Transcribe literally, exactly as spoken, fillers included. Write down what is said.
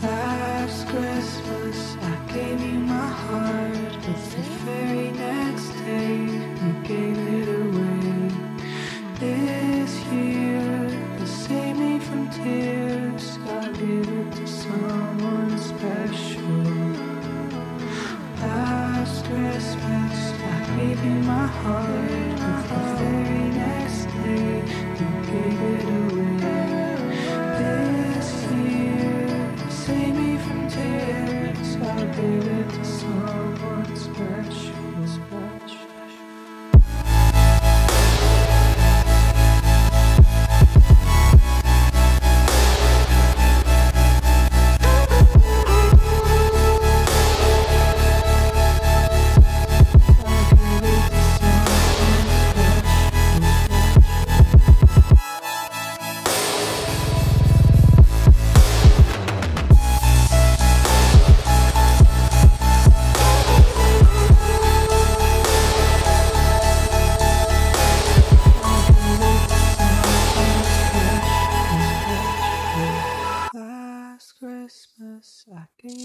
Last Christmas I gave you my heart, but the very next day you gave it away. This year, to save me from tears, I'll give it to someone special. Last Christmas I gave you my heart, but the very next day you gave it away. This year, to save me from tears, I'll give it to someone special, special. Last Christmas I gave